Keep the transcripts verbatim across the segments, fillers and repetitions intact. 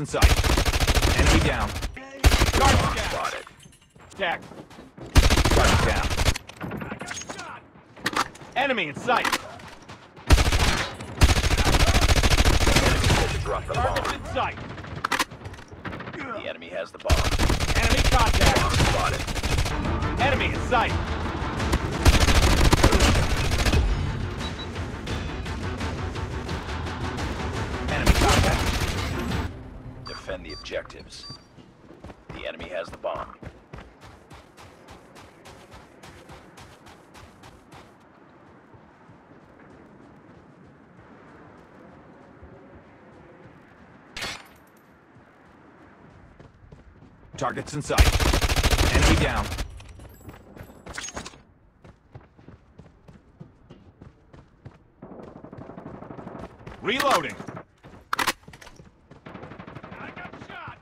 in sight. Enemy down. Target spotted. Attack. Target down. Enemy in sight. Drop the Target's bomb. in sight. The enemy has the bomb. Enemy contact. Spotted. Enemy in sight. Enemy contact. Defend the objectives. The enemy has the bomb. Target's in sight. Enemy down. Reloading. I got shot.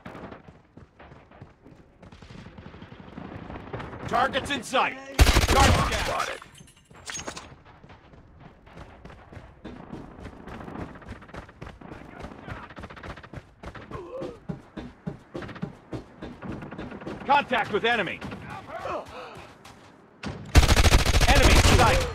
Target's in sight. Target Bomb down. spotted. Contact with enemy. Enemy in sight.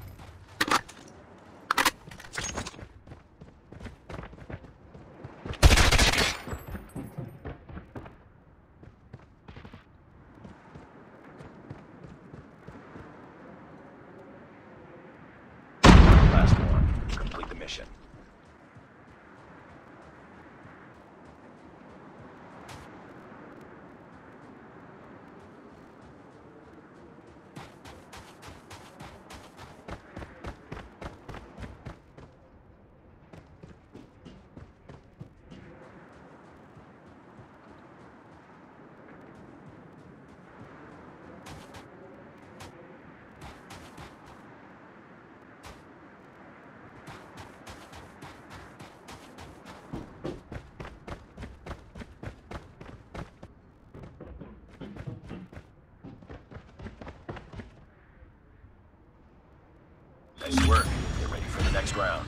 Last one. Complete the mission. Nice work. Get ready for the next round.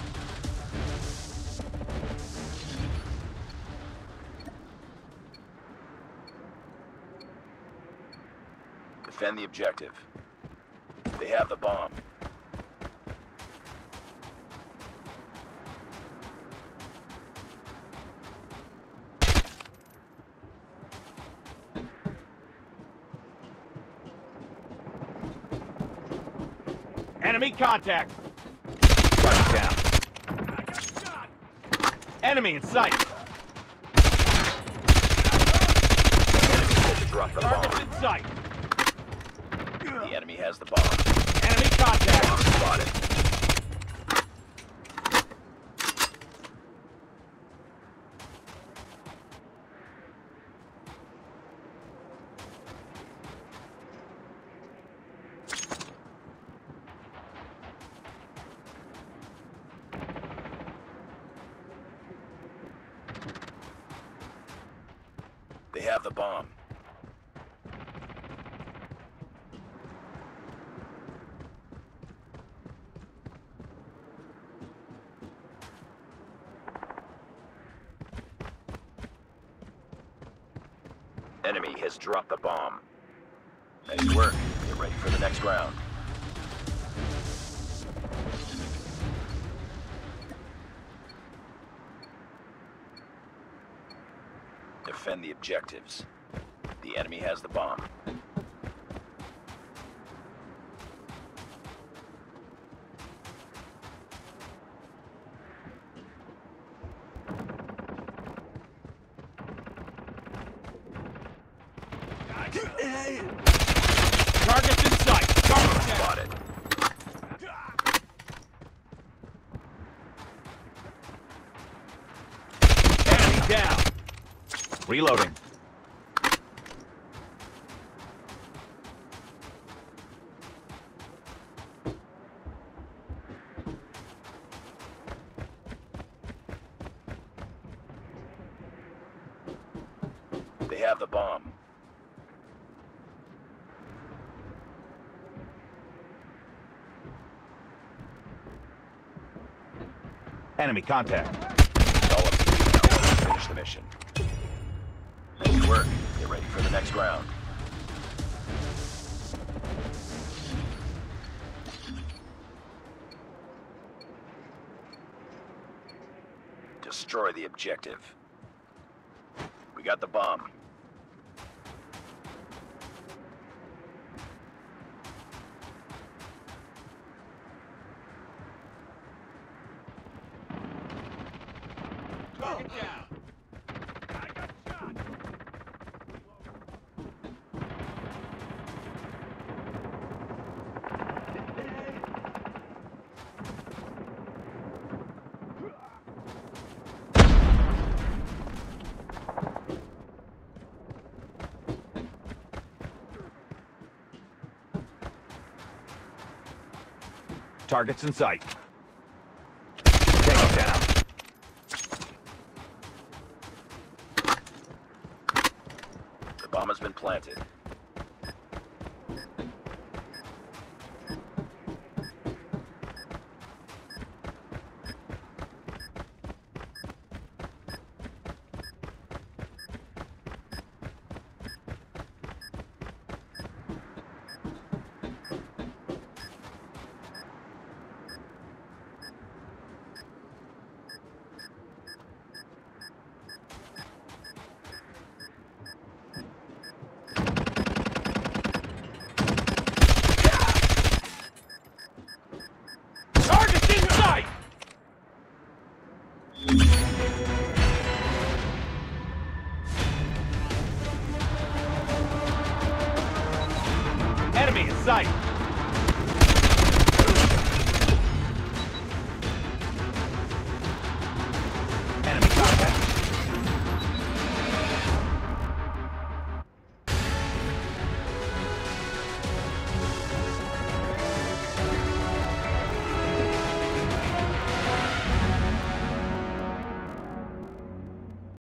Defend the objective. They have the bomb. Enemy contact. Target down. Enemy in sight. Drop the Target's bomb. in sight. The enemy has the bomb. Enemy contact. Spotted. They have the bomb. Enemy has dropped the bomb. Nice work. Get ready for the next round. Defend the objectives. The enemy has the bomb. Target's in sight. Target down. Spotted. Enemy down. Reloading. They have the bomb. Enemy contact. All of you now finish the mission. Nice work. Get ready for the next round. Destroy the objective. We got the bomb. Target down. I got shot. Targets in sight. Take it down. The bomb has been planted. Targets in sight. Enemy in sight.